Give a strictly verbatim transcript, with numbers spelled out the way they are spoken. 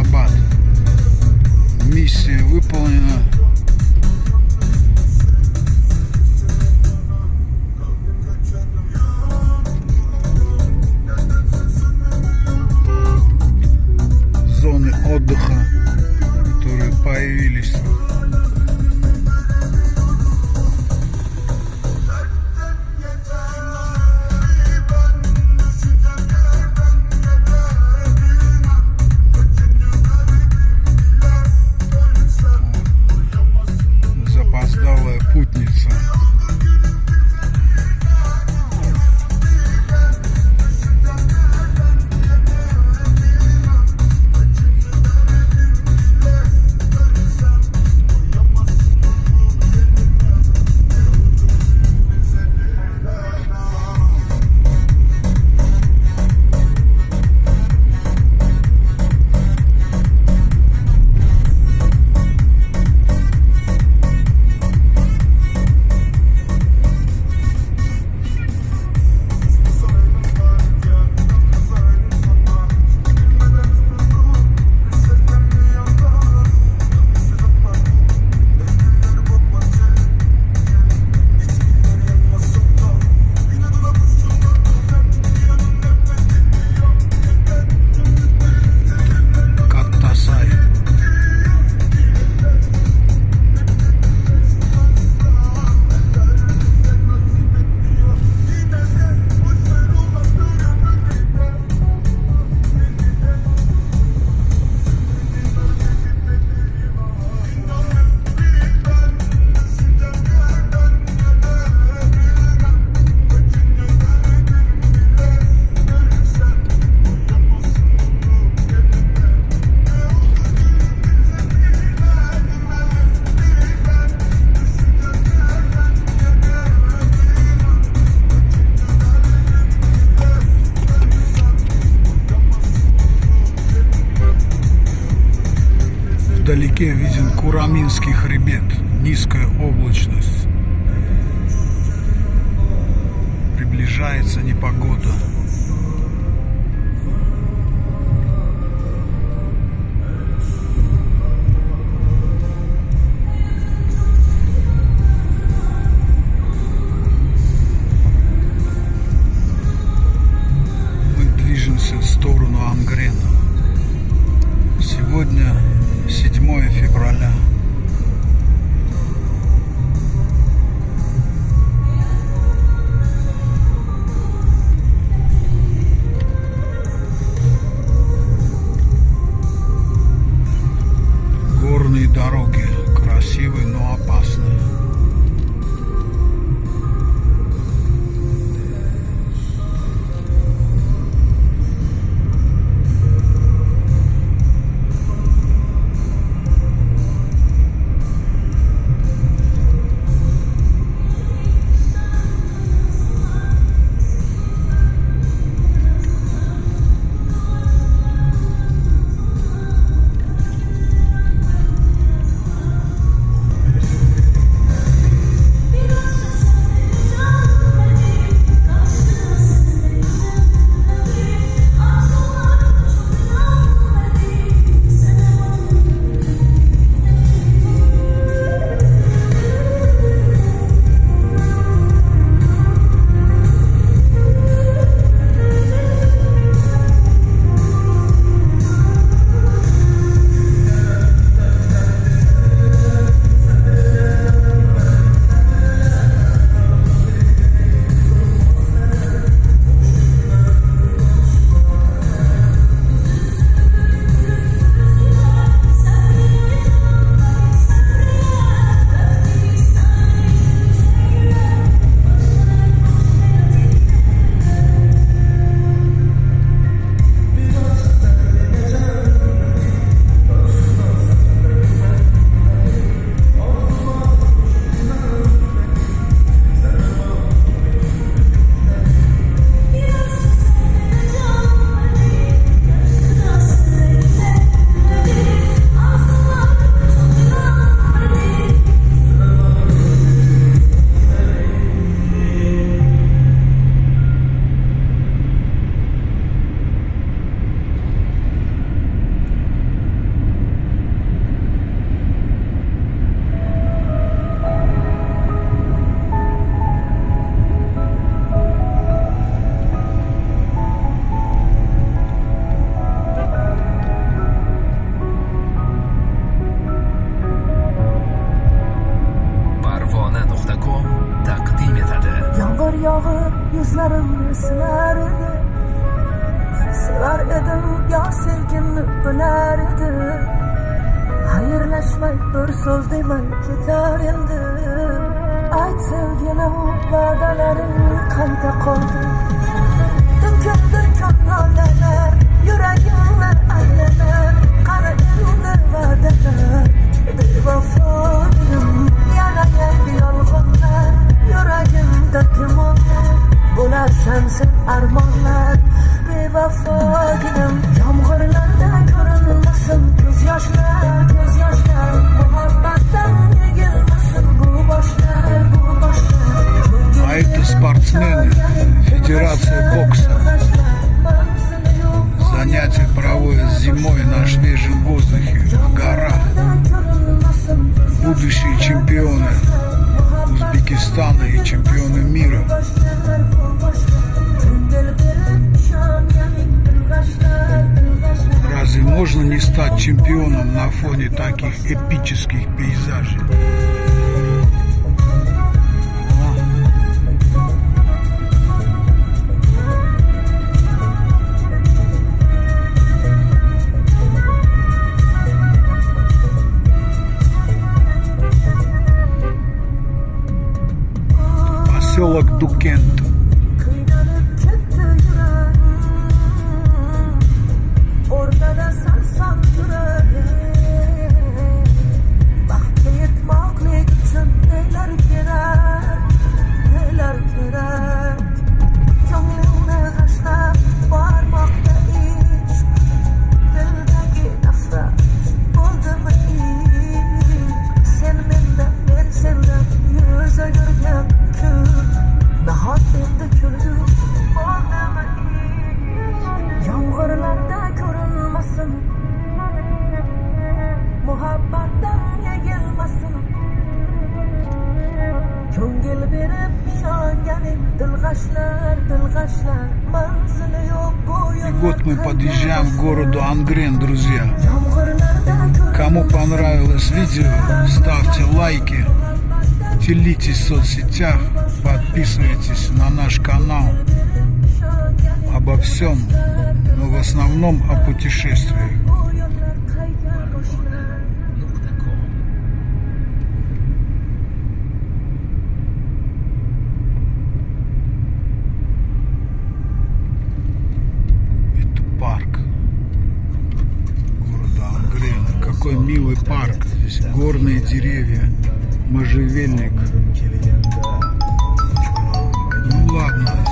Ашхабад. Миссия выполнена. Зоны отдыха, которые появились. Запоздалая путница. Вдалеке виден Кураминский хребет, низкая облачность. Приближается непогода. Мы движемся в сторону Амгрена. Сегодня седьмое февраля. chog'i yuzlarimni silar edi. Sevar edim yo sevgimni bilar edi. Xayrlashmay bir so'z demay ketar endi. Ayt sevgilim, va'dalaring qayda qoldi? Dinkim dinkim nolalar, yuragimni aylanar. Qani endi va'dalar, bevafoligim. Yana yangi yolg'onlar, yuragimda gumonlar. Bo'larsan sen armonlar, bevafoligim. Yomg'irlarda ko'rinmasin ko'z yoshlar, ko'z yoshlar. Muhabbatdan egilmasin bu boshlar, bu boshlar. А это спортсмены Федерации бокса. Занятия проводят зимой на свежем воздухе, в горах. Будущие чемпионы Узбекистана и чемпионы мира. Разве можно не стать чемпионом на фоне таких эпических пейзажей? Поселок Дукент. И вот мы подъезжаем к городу Ангрен, друзья. Кому понравилось видео, ставьте лайки, делитесь в соцсетях, подписывайтесь на наш канал. Обо всем, но в основном о путешествиях. Какой милый парк, здесь горные деревья, можжевельник. Ну ладно,